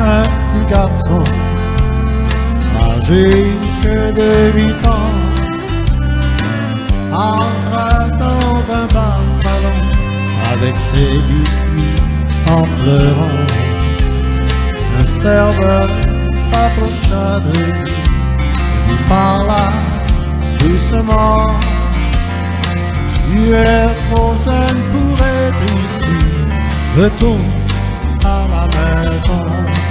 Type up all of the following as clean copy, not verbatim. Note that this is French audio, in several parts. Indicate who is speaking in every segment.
Speaker 1: un petit garçon âgé que de 8 ans entra dans un bar salon avec ses biscuits en pleurant. Un serveur s'approcha de lui, lui parla doucement. Tu es trop jeune pour être ici, retourne à la maison.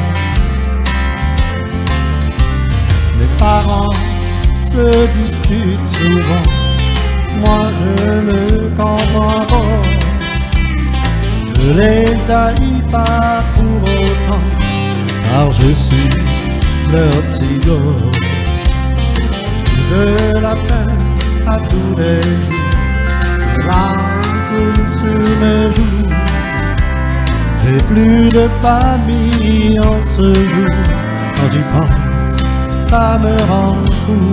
Speaker 1: Les parents se disputent souvent, moi je ne comprends pas. Je les haïs pas pour autant, car je suis leur petit gars. J'ai de la peine à tous les jours, les larmes coulent sur mes joues. J'ai plus de famille en ce jour, quand j'y pense, ça me rend fou.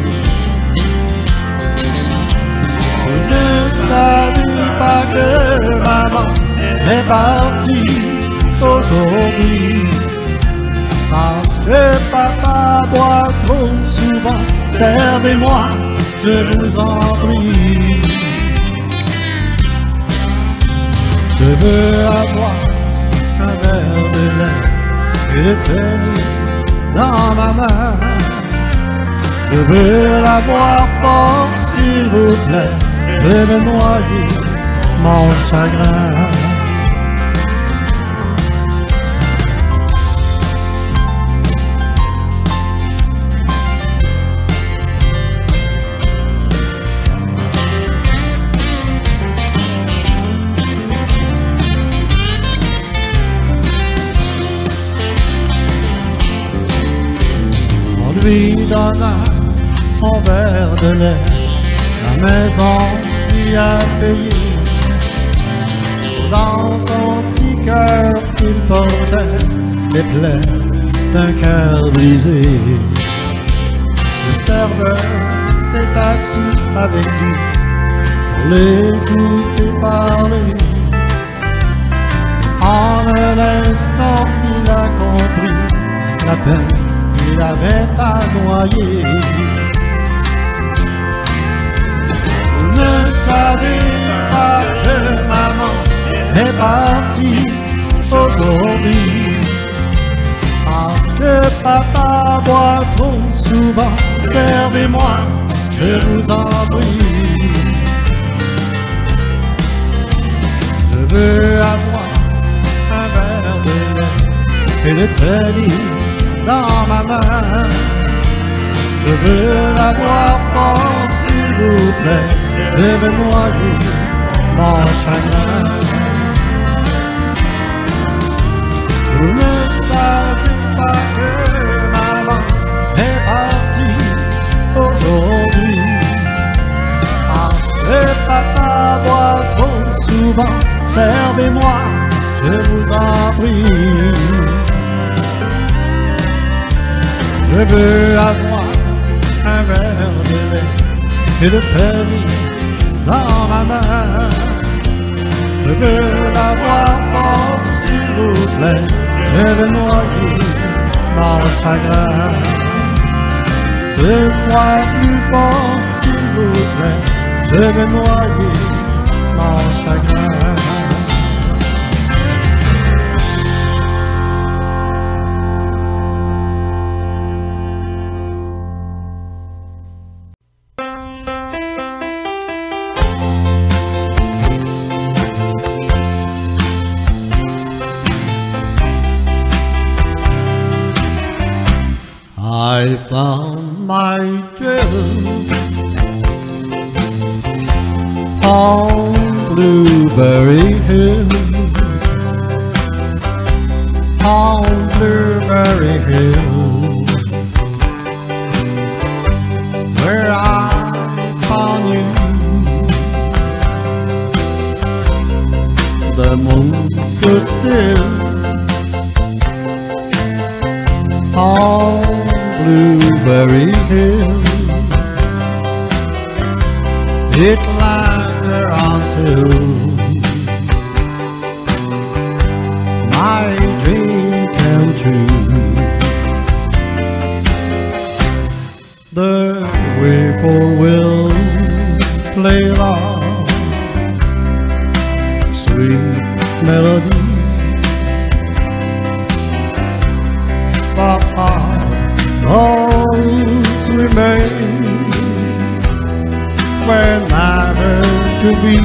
Speaker 1: Je ne savais pas que maman est partie aujourd'hui, parce que papa boit trop souvent. Servez-moi, je vous en prie. Je veux avoir un verre de lait et le tenir dans ma main. Je veux la boire fort, s'il vous plaît, de me noyer mon chagrin. Lui donna son verre de lait, la maison lui a payé. Dans son petit cœur il portait les plaies d'un cœur brisé. Le serveur s'est assis avec lui pour l'écouter parler. En un instant il a compris la peine il avait à noyer. Vous ne savez pas que maman est partie aujourd'hui, parce que papa boit trop souvent. Servez-moi, je vous en prie. Je veux avoir un verre de lait et le tenir dans ma main. Je veux la boire fort, s'il vous plaît, de me noyer mon chagrin. Vous ne savez pas que maman est partie aujourd'hui, parce que papa boit trop souvent. Servez-moi, je vous en prie. Je veux avoir un verre de lait et le tenir dans ma main. Je veux l'avoir fort, s'il vous plaît, je veux noyer mon chagrin. 2 fois plus fort, s'il vous plaît, je veux noyer mon chagrin. I found my treasure on Blueberry Hill, on Blueberry Hill, where I found you. The moon stood still on Blueberry Hill. It lies there until my dream came true. The whippoorwill play loud, sweet melody, but those remain were never to be.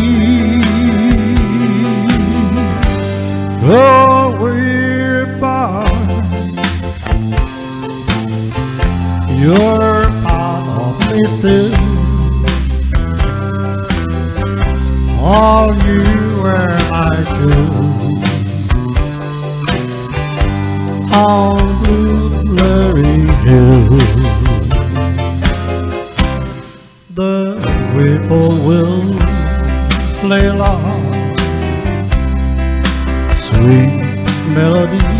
Speaker 1: Oh, we're apart. You're part of me still. All you were my truth. On Blueberry Hill, the whippoorwill play loud, sweet melody,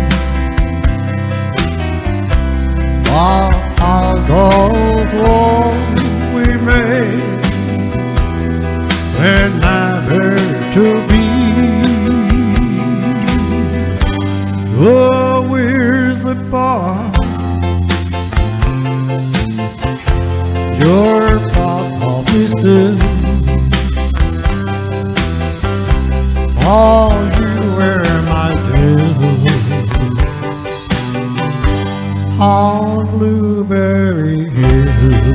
Speaker 1: while all those walls we made were never to be. Oh, we're apart. You're part of me still. All you were my dear. On Blueberry Hill.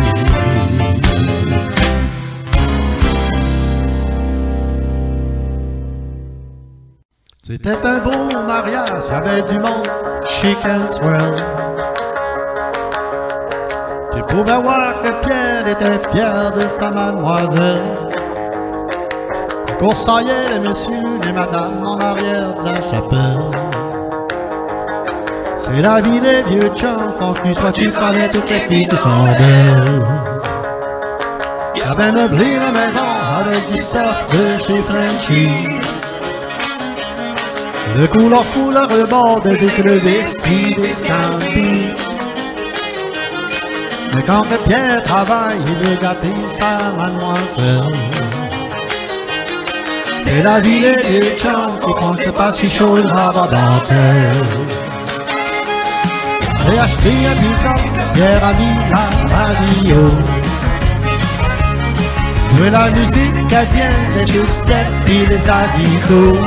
Speaker 1: C'était un beau mariage, il y avait du monde chic and swell. Tu pouvais voir que Pierre était fier de sa mademoiselle. Ça coursaillait les messieurs, les madames en arrière de la chapelle. C'est la vie des vieux chums, font que toi tu connais toutes les filles qui sont belles. Il avait meublé la maison avec du stuff de chez Frenchy. Le couleur fou le rebord des écrevisses puis des scampis. Mais quand que Pierre travaille, il veut gâter sa mademoiselle. C'est la vie des vieux chums qui font que c'est pas si chaud, il va avoir dentelle. J'ai acheté un pick-up, Pierre a mis la radio. Jouer la musique cadienne, les two-steps et les haricots.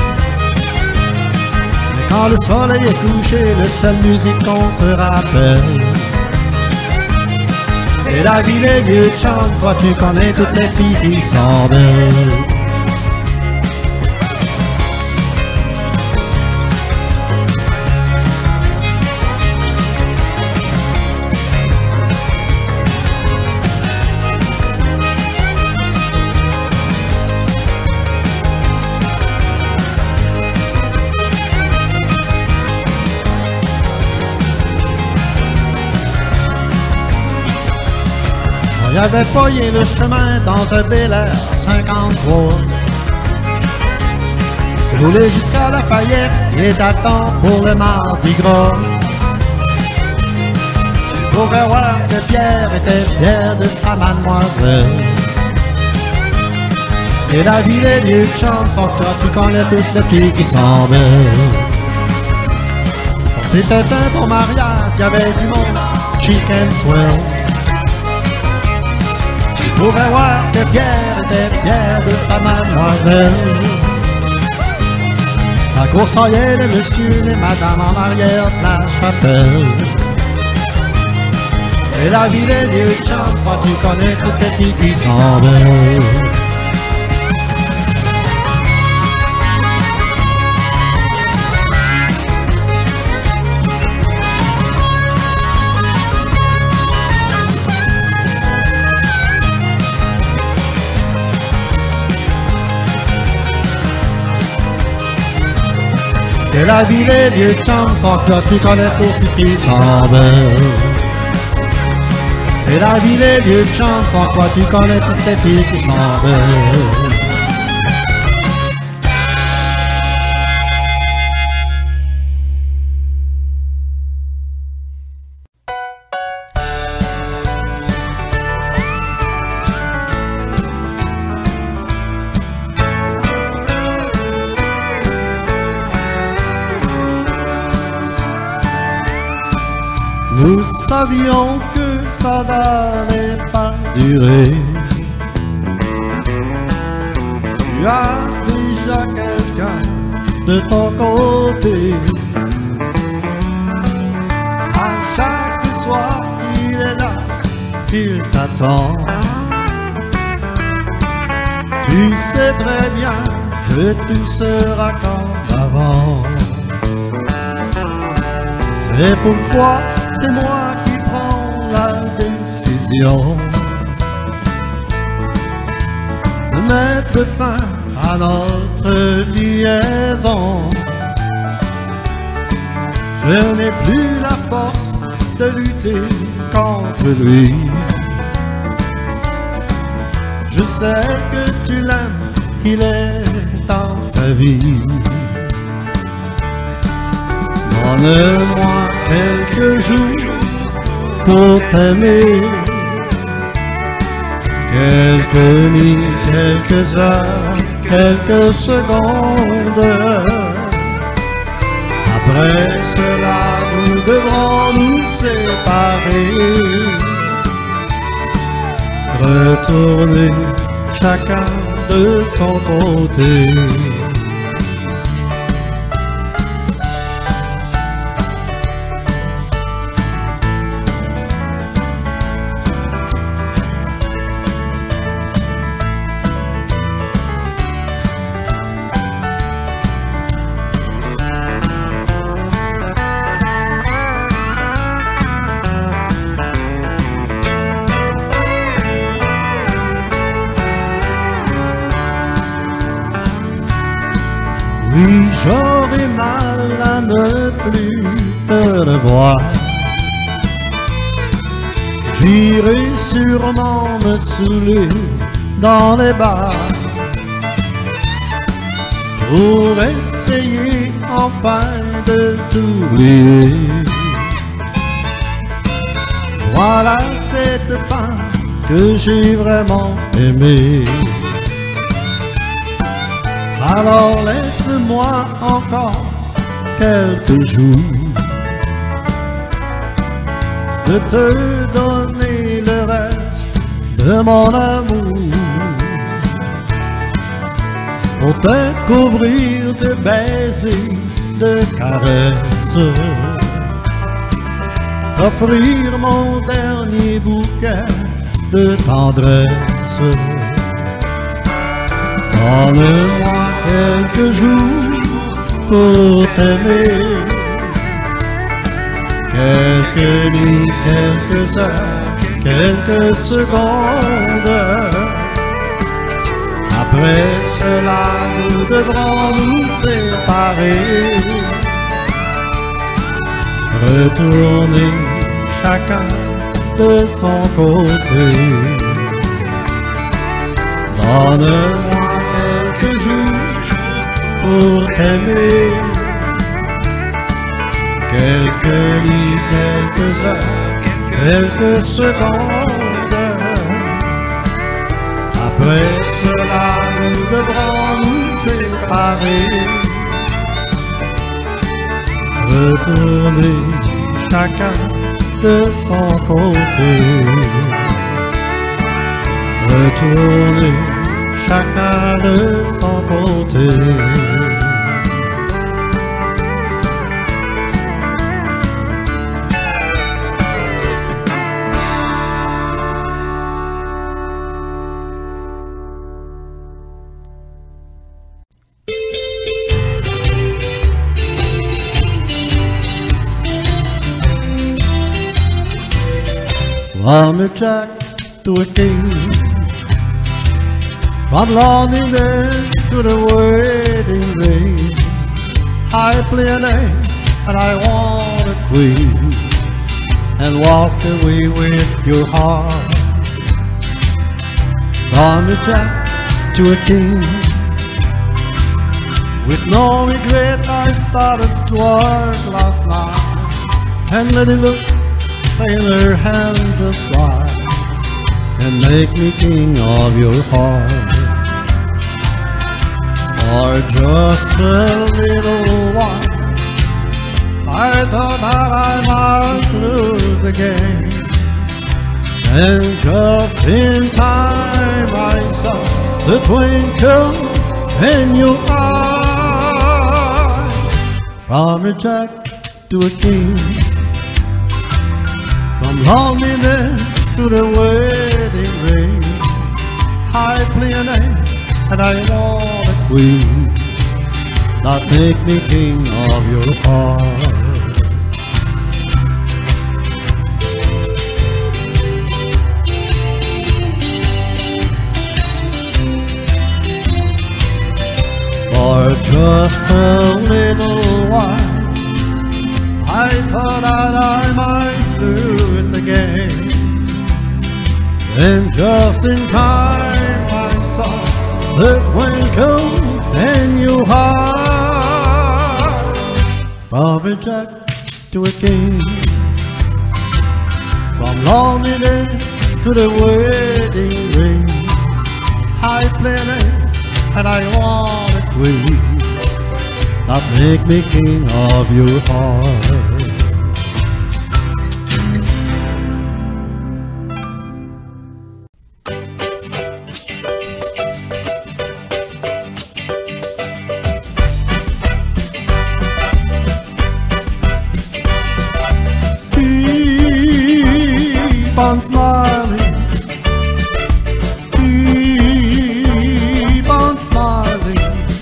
Speaker 1: Quand le soleil est couché, le seul musique qu'on se rappelle, c'est la vie des vieux chums. Toi tu connais toutes les filles qui sont belles. J'avais payé le chemin dans un Bel Air 53. Roulé jusqu'à Lafayette et t'attends pour le Mardi Gras. Tu pourrais voir que Pierre était fier de sa mademoiselle. C'est la vie des vieux chums, faut que toi tu connais toutes les filles qui sont belles. C'était un bon mariage, il y avait du monde, chic and swell. Tu pourrais voir que Pierre était fier de sa mademoiselle. Ça coursaillait le monsieur et madame en arrière de la chapelle. C'est la vie des vieux chums, toi tu connais toutes les filles qui sont belles. C'est la vie des vieux chums, faut que toi tu connais toutes les filles qui sont belles. C'est la vie des vieux chums, faut que toi tu connais toutes les filles qui sont belles. Nous savions que ça n'allait pas durer. Tu as déjà quelqu'un de ton côté. À chaque soir, il est là, il t'attend. Tu sais très bien que tout sera comme avant. C'est pourquoi c'est moi qui prends la décision de mettre fin à notre liaison. Je n'ai plus la force de lutter contre lui. Je sais que tu l'aimes, qu'il est dans ta vie. Donne-moi quelques jours pour t'aimer, quelques nuits, quelques heures, quelques secondes. Après cela, nous devrons nous séparer, retourner chacun de son côté. Oui, j'aurais mal à ne plus te revoir. J'irai sûrement me saouler dans les bars pour essayer enfin de t'oublier. Voilà cette femme que j'ai vraiment aimée. Alors laisse-moi encore quelques jours de te donner le reste de mon amour, pour te couvrir de baisers, de caresses, t'offrir mon dernier bouquet de tendresse. Donne-moi quelques jours pour t'aimer, quelques nuits, quelques heures, quelques secondes. Après cela, nous devrons nous séparer, retourner chacun de son côté. Donne-moi quelques jours pour t'aimer, quelques nuits, quelques heures, quelques secondes. Après cela, nous devrons nous séparer, retourner chacun de son côté, retourner chacun de son côté. From a jack to a king, from loneliness to the wedding ring, I play an ace and I want a queen, and walk away with your heart. From a jack to a king, with no regret I started work last night, and let it look in her hand just right, and make me king of your heart. For just a little while, I thought that I might lose the game, And just in time I saw the twinkle in your eyes. From a jack to a king, from loneliness to the wedding ring, I play an ace and I want a queen that make me king of your heart. For just a little while I thought that I might lose the game, and just in time I saw the twinkle in your eyes. From a jack to a king, from loneliness to the wedding ring, I play an ace and I want a queen that make me king of your heart. Keep on smiling, keep on smiling,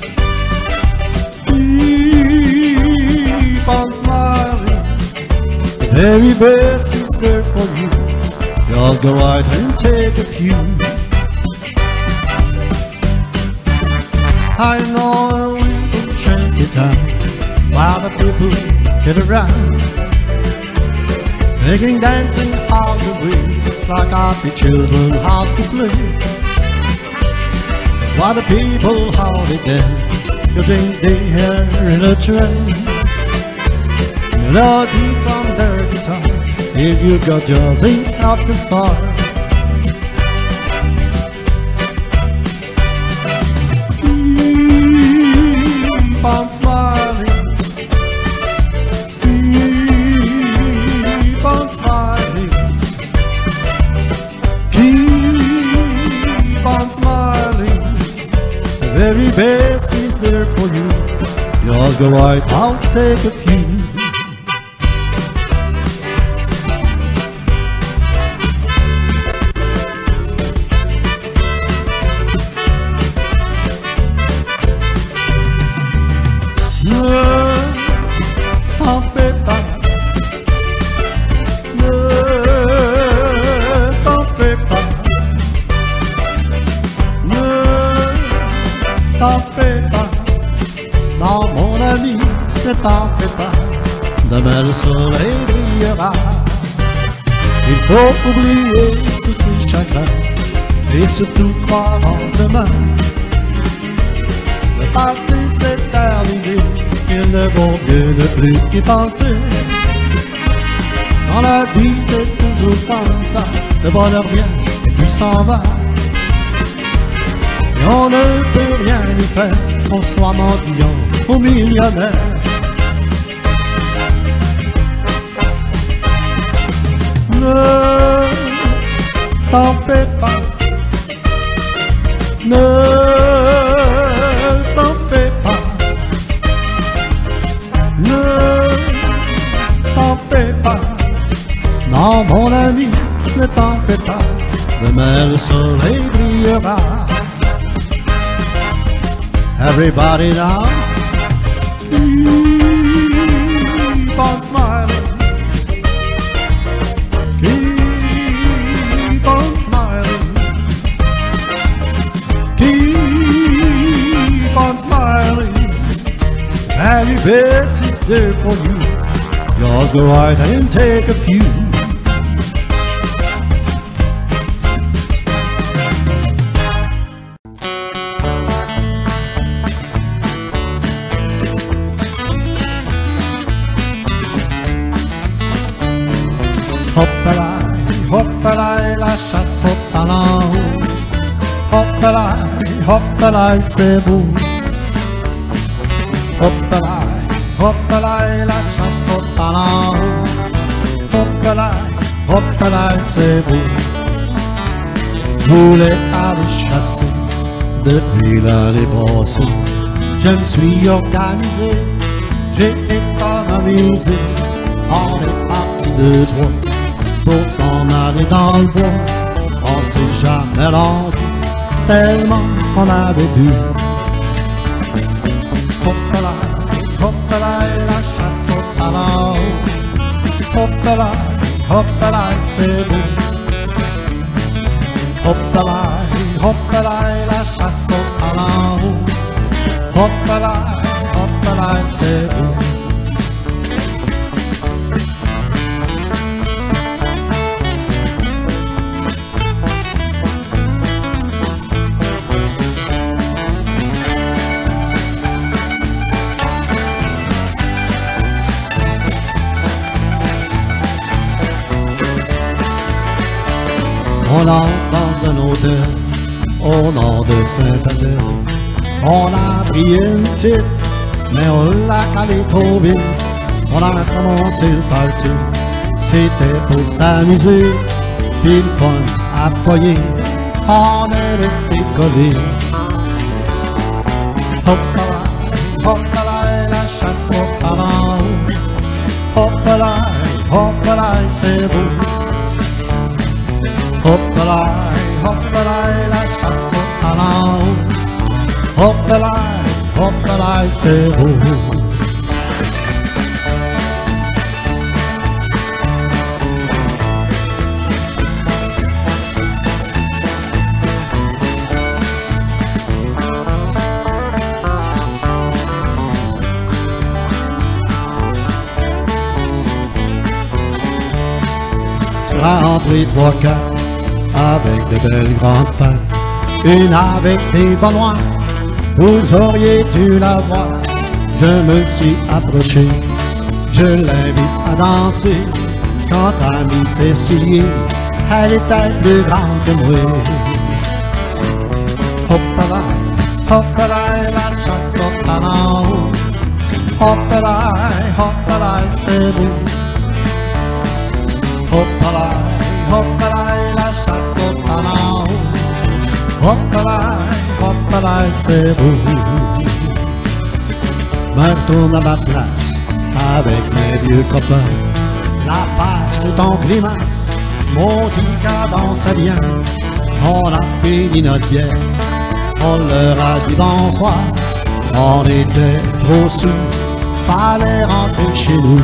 Speaker 1: keep on smiling. The very best is there for you. Just go right and take a few. I know a little shanty town while the people get around, singing, dancing all the way like happy children how to play. That's why the people how they dance. You think they hear in a trance melody from their guitar. If you got jazzing at the start, keep on smiling, keep on smiling, keep on smiling. The very best is there for you. Just go right, I'll take a few. T'en fais pas, ne t'en fais pas, ne t'en fais pas. Non mon ami, ne t'en fais pas, demain le soleil brillera. Il faut oublier tous ces chagrins et surtout croire en demain. Le passé c'est terminé, il ne vaut mieux ne plus y penser. Dans la vie c'est toujours comme ça, le bonheur vient et puis s'en va. Et on ne peut rien y faire, qu'on soit mendiant ou millionnaire. Ne t'en fais pas, ne t'en fais pas, ne t'en fais pas. Non mon ami, ne t'en fais pas, demain le soleil brillera. Everybody now, keep on smiling, keep on smiling, keep on smiling. Very best is there for you. Just go right and take a few. Hoppalaï, la chasse au talent. Hoppalaï, c'est beau. Hoppalaï, la chasse au talent. Hoppalaï, c'est beau. voulais aller chasser depuis l'année passée. Je me suis organisé, j'ai économisé. On est parti de trois pour s'en aller dans le bois. On s'est jamais rendu tellement qu'on avait bu. Hop-là, la chasse au talent. Hop-là, c'est beau. Hop-là, la chasse au talent. Hop-là, c'est beau. On entre dans un hôtel au nord de Saint-Adèle. On a pris une petite, mais on l'a calé trop vite. On a commencé le party, c'était pour s'amuser. Puis le fun à poigner, on est resté collés. Hop-là, la chasse au talent. Hop-là, c'est beau. Hop-là, la chasse au talent. Hop-là, c'est beau. Rentré 3-4 avec de belles grandes pattes, une avec des bas noirs, vous auriez dû la voir. Je me suis approché, je l'invite à danser. Quand elle a mis ses souliers, elle était plus grande que moi. Hop-là, la chasse au talent. Hop-là, c'est beau. Hop-là, la chasse au talent. Hop-là, c'est beau. Me retourne à ma place avec mes vieux copains. La face tout en grimace, mon petit cadence bien. On a fini notre bière, on leur a dit bonsoir. On était trop sous, fallait rentrer chez nous.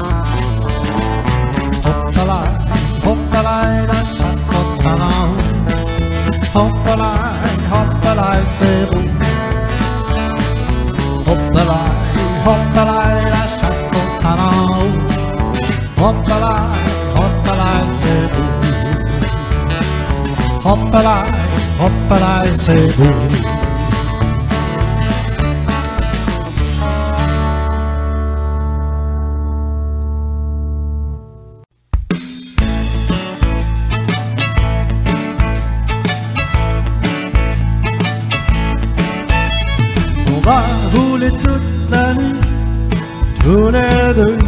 Speaker 1: Hop-là, la chasse au talent. Hop-là, c'est beau. Hop-là, la chasse au talent. Hop-là, c'est beau. Hop-là, c'est beau. On va rouler toute la nuit, tous les deux.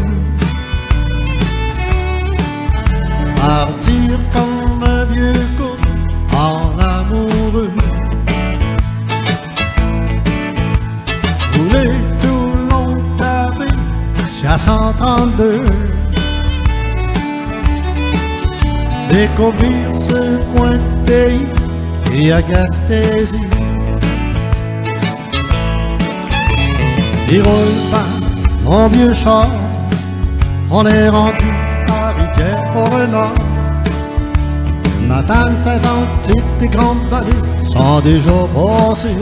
Speaker 1: Partir comme un vieux couple en amoureux. Rouler tout le long de la rue, à 132. Découvrir ce coin de pays qui a Gaspésie. Il roule pas mon vieux char, on est rendu à Rivière-au-Renard. Matane, Saint-Anne, et Grande-Vallée sont déjà passés.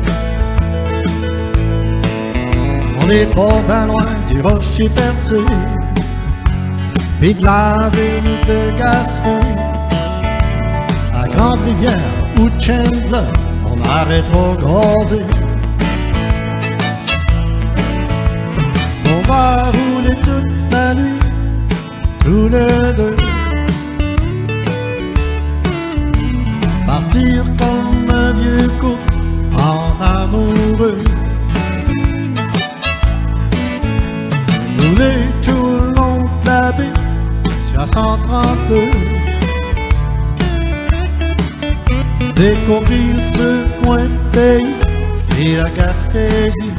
Speaker 1: On n'est pas bien loin du rocher percé, puis de la ville de Gascon. À Grande-Rivière ou Chandler, on arrêtera gazer. On va rouler toute la nuit, tous les deux. Partir comme un vieux couple en amoureux. Rouler tout le long de la baie sur 132. découvrir ce coin de pays et la Gaspésie.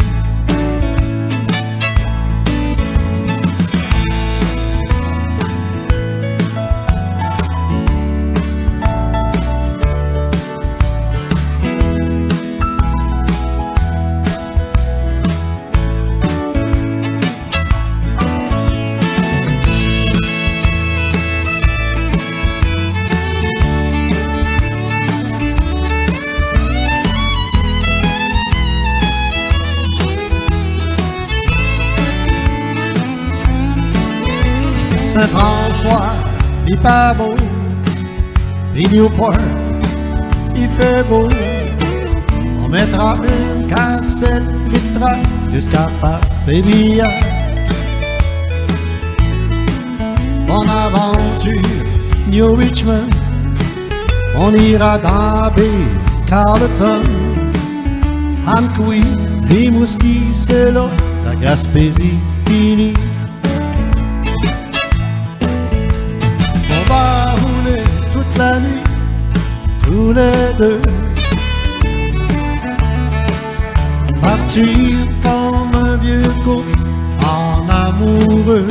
Speaker 1: Saint-François, il pas beau, et Newport, il fait beau. On mettra une cassette vitrale jusqu'à Passepébia. Bonne aventure, New Richmond, on ira dans Baie Carleton. Amqui, Rimouski, c'est là, la Gaspésie finie. La nuit, tous les deux, partir comme un vieux couple en amoureux,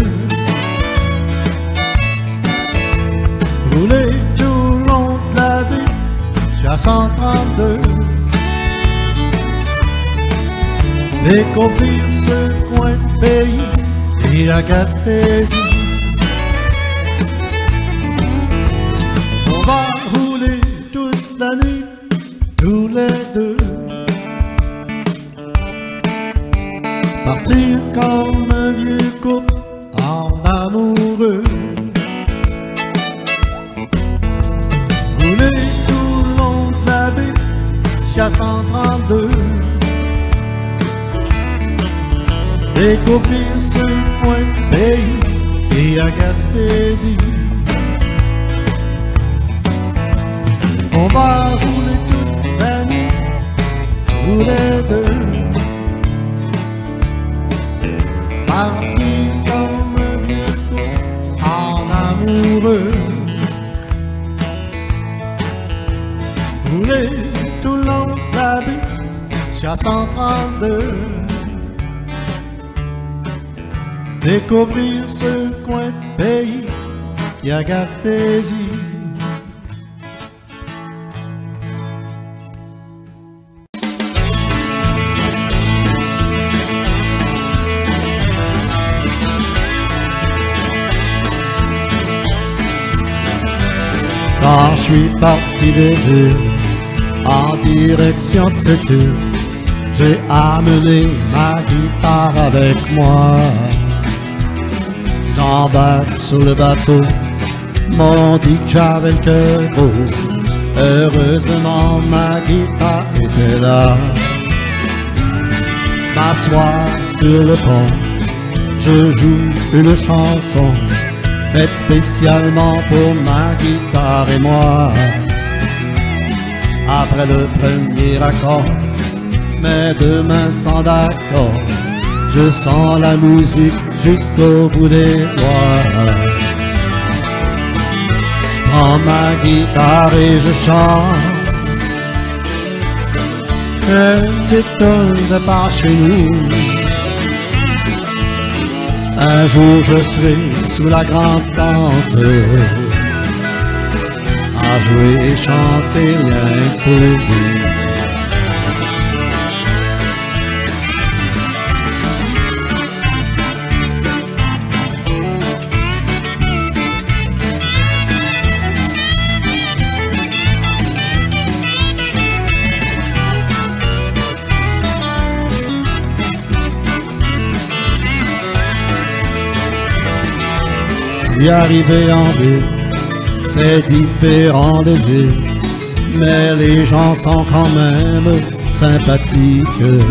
Speaker 1: rouler tout le long de la ville sur 132, découvrir ce coin de pays et la Gaspésie. On va rouler toute la nuit, tous les deux, partir comme un vieux couple en amoureux, rouler tout le long de la baie, jusqu'à 132, découvrir ce coin de pays qui est à Gaspésie. On va rouler toute la nuit, tous les deux, partir comme un vieux couple en amoureux, rouler tout le long de la baie, jusqu'à 132, découvrir ce coin de pays qui a Gaspésie. Quand je suis parti des îles en direction de cette île, j'ai amené ma guitare avec moi. J'embarque sur le bateau, m'ont dit que j'avais le cœur gros. Heureusement ma guitare était là. Je m'assois sur le pont, je joue une chanson faite spécialement pour ma guitare et moi. Après le premier accord, mes deux mains sont d'accord, je sens la musique jusqu'au bout des doigts. Je prends ma guitare et je chante une petite tune de par chez nous. Un jour je serai sous la grande tente à jouer et chanter rien que pour vous. Je suis arrivé en ville, c'est différent des îles, mais les gens sont quand même sympathiques.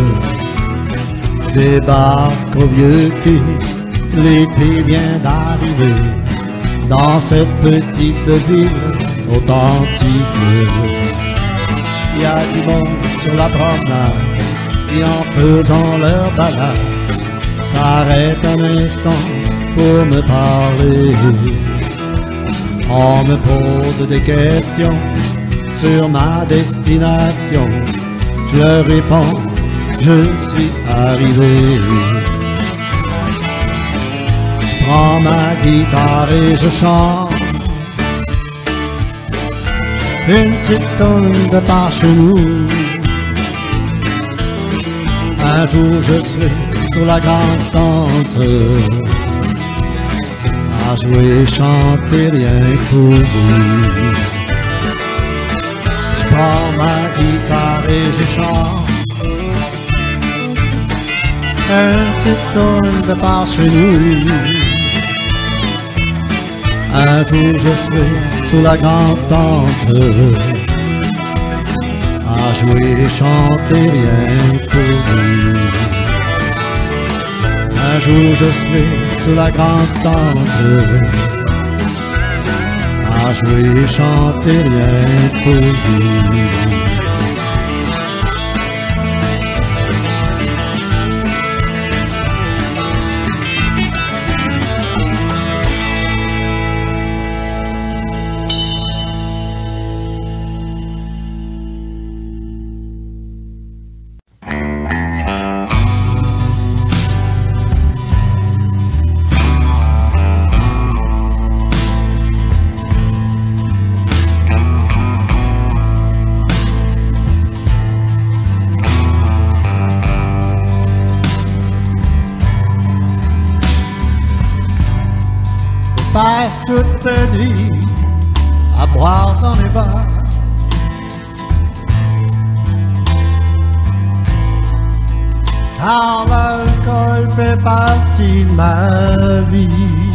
Speaker 1: Je débarque au vieux quai, l'été vient d'arriver, dans cette petite ville authentique. Il y a du monde sur la promenade, et en faisant leur balade, s'arrête un instant pour me parler. On me pose des questions sur ma destination. Je réponds, je suis arrivé. Je prends ma guitare et je chante une petite tonne de par chez nous. Un jour je serai sur la grande tente à jouer et chanter rien que pour vous. Je prends ma guitare et je chante un petit tonne de par chez nous. Un jour je serai sur la grande tente à jouer et chanter rien que pour vous. Un jour je serai sur la grande tente à jouer et chanter rien que pour vous. Passe toute la nuit à boire dans les bars. Car l'alcool fait partie de ma vie.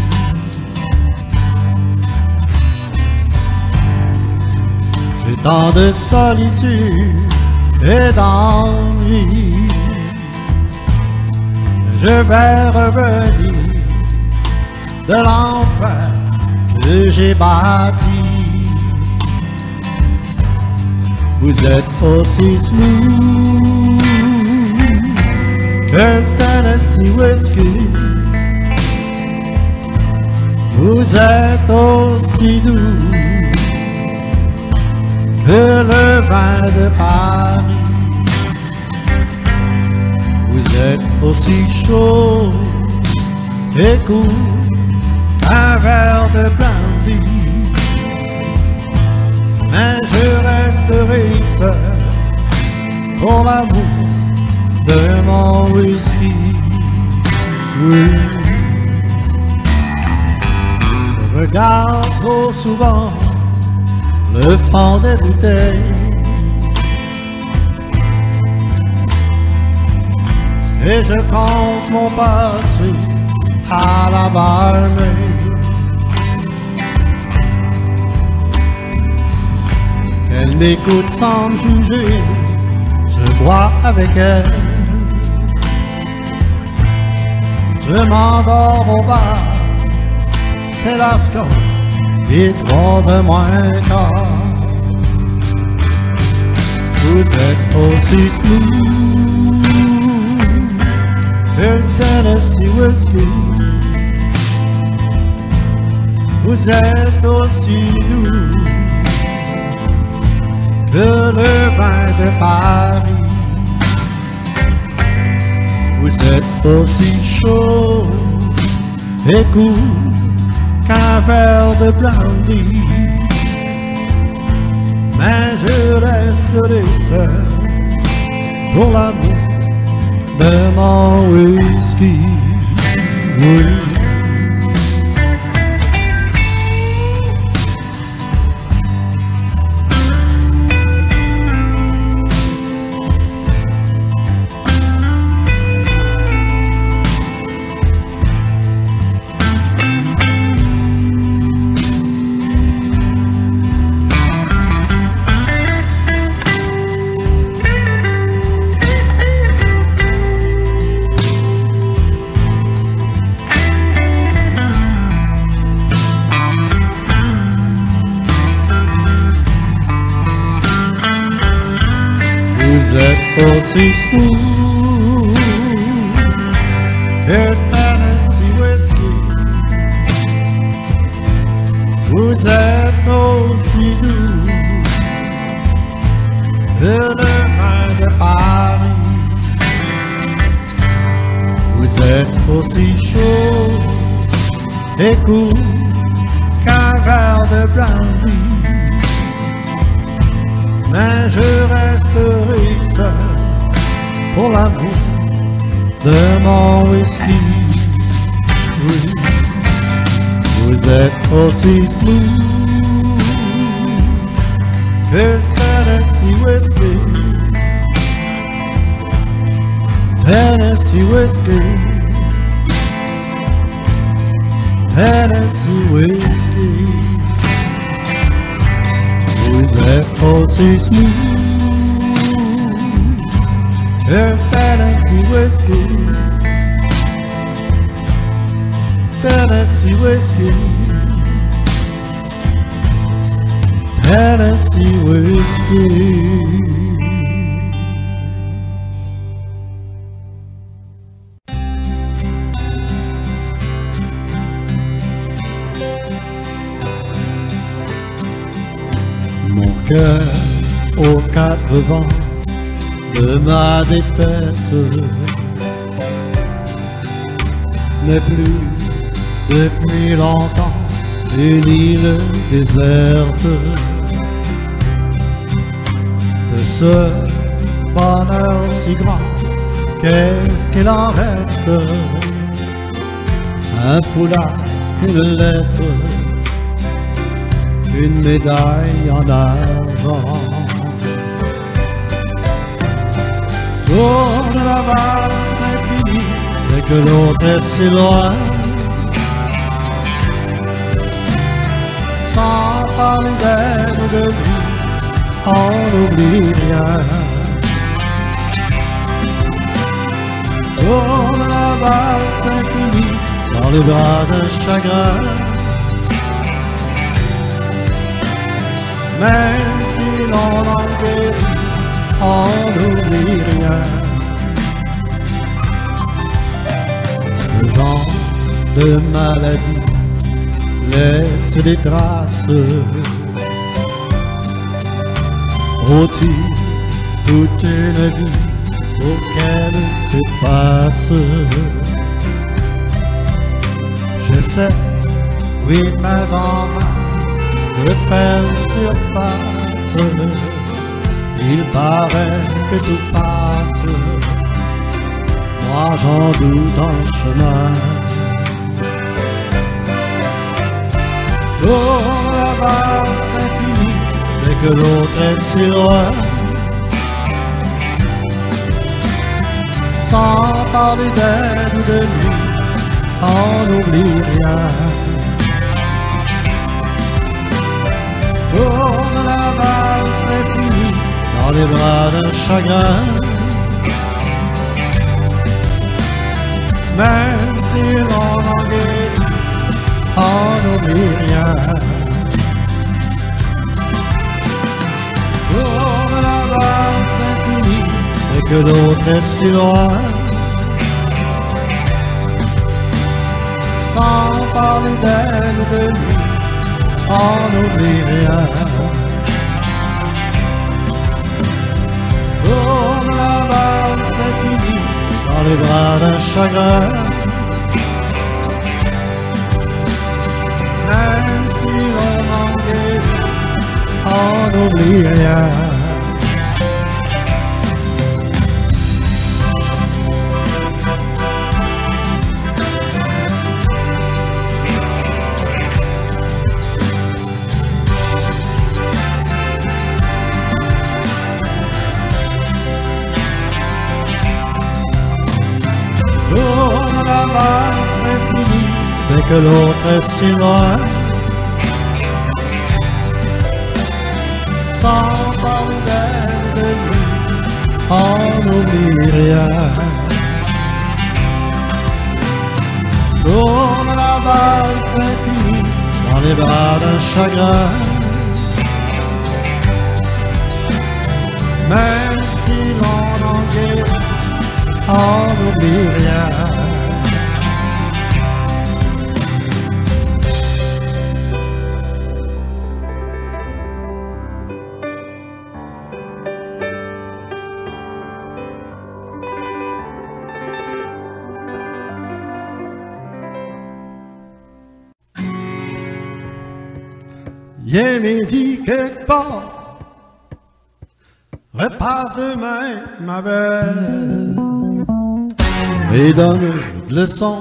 Speaker 1: J'ai tant de solitude et d'ennui. Je vais revenir de l'enfer que j'ai bâti. Vous êtes aussi smooth que le Tennessee Whiskey. Vous êtes aussi doux que le vin de Paris. Vous êtes aussi chaud et cool qu'un verre de brandy. Mais je resterai seul pour l'amour de mon whisky. Oui. Je regarde trop souvent le fond des bouteilles et je compte mon passé à la barmaid. Elle m'écoute sans me juger, je bois avec elle. Je m'endors au bar, c'est la score, et 3h moins quart. Vous êtes aussi smooth que le Tennessee Whiskey. Vous êtes aussi doux que le vin de Paris. Vous êtes aussi chaud et cool qu'un verre de brandy. Mais je resterai seul pour l'amour de mon whisky. Oui. Vous êtes aussi smooth que Tennessee Whiskey. Vous êtes aussi doux aussi chaud et court qu'un verre de brandy. Mais je resterai seul pour l'amour de mon whisky. Oui, vous êtes aussi smooth que Tennessee whiskey. Tennessee whiskey, Tennessee whiskey. Vous êtes aussi smooth que Tennessee whiskey, Tennessee whiskey, Tennessee whiskey. Mon cœur aux quatre vents de ma défaite n'est plus depuis longtemps une île déserte. De ce bonheur si grand, qu'est-ce qu'il en reste? Un foulard, une lettre, une médaille en argent. Tourne la valse infinie, dès que l'autre est si loin, sans parler d'elle ou de lui, on n'oublie rien. Tourne la valse infinie, dans les bras d'un chagrin, même si l'on en guérit, on n'oublie rien. Ce genre de maladie laisse des traces, rôtit toute une vie pour qu'elle s'efface. J'essaie, oui, mais en vain, de faire surface. Il paraît que tout passe, moi j'en doute en chemin. Pour la valse infinie, dès que l'autre est si loin, sans parler d'elle ou de lui, on n'oublie rien. Tourne la valse infinie dans les bras d'un chagrin, même si l'on en guérit, on n'oublie rien. Tourne la valse infinie, dès que l'autre est si loin, sans parler d'elle ou de lui, on n'oublie rien. Tourne la valse infinie dans les bras d'un chagrin, même si l'on en guérit, on n'oublie rien. Tourne la valse infinie, dès que l'autre est si loin, sans parler d'elle, de lui, on n'oublie rien. Tourne la valse infinie dans les bras d'un chagrin, même si l'on en guérit, on n'oublie rien. viens midi quelque part, repasse demain, ma belle, et donne de leçons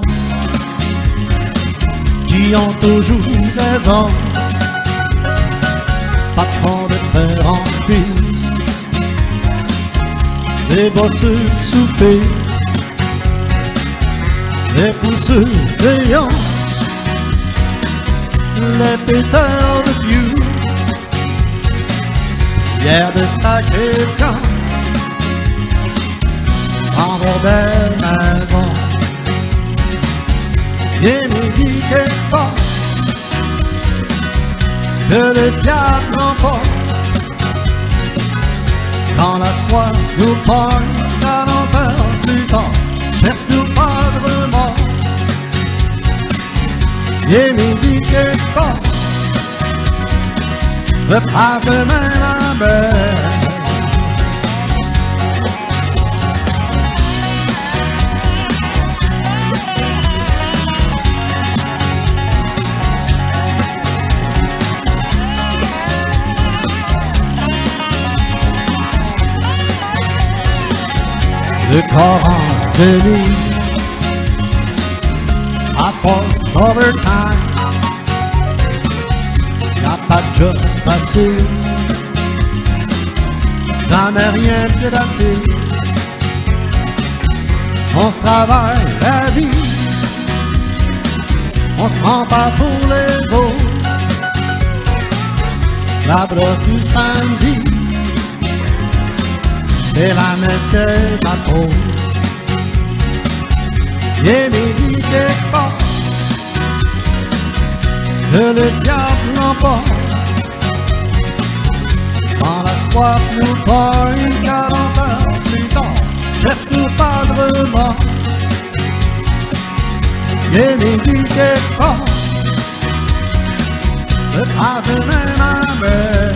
Speaker 1: qui ont toujours raison. Pas trop de peur en cuisse, les bossures soufflées, les pousseurs rayons, les péteurs de fuse, hier de sacrés camps dans vos belles maisons. Viens midi quelque part, que le diable l'emporte, quand la soif nous pogne, car on perd plus tard, cherche-nous pas vraiment. Viens midi quelque part, repars demain la belle. Le corps en demi, à force d'overtime, y'a pas de job facile, jamais rien de gratis. On se travaille la vie, on se prend pas pour les autres. La brosse du samedi, c'est la messe de ma peau. Viens midi quelque part, que le diable l'emporte, quand la soif nous pogne, 40 heures plus tard, cherche-nous pas de remords. Viens midi quelque part, repars demain ma belle.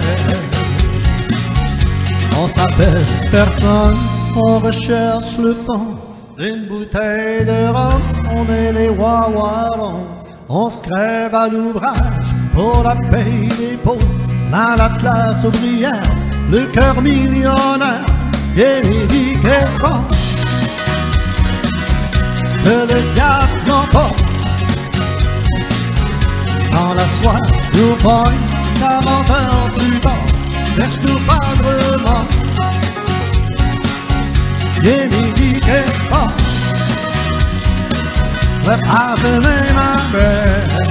Speaker 1: On s'appelle personne, on recherche le fond d'une bouteille de rhum. On est les wawarons, on se crève à l'ouvrage pour la paye des pauvres. Dans la classe ouvrière, le cœur millionnaire, et midi quelque part, que le diable l'emporte, quand la soif nous pogne, 40 heures plus tard, cherche-nous pas de remords. Viens midi quelque part, repars demain ma belle.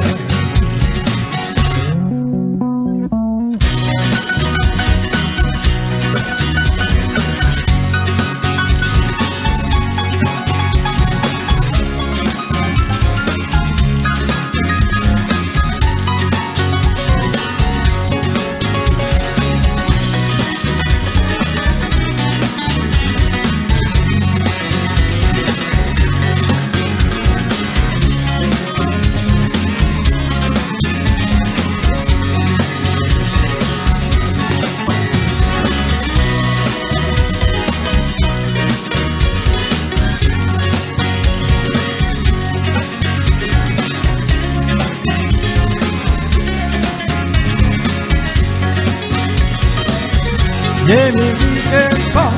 Speaker 1: Viens midi quelque part,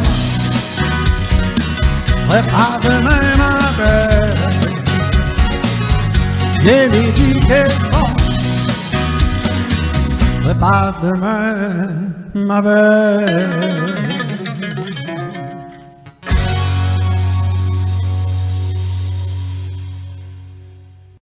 Speaker 1: repars demain ma belle. Viens midi quelque part, repars demain ma belle.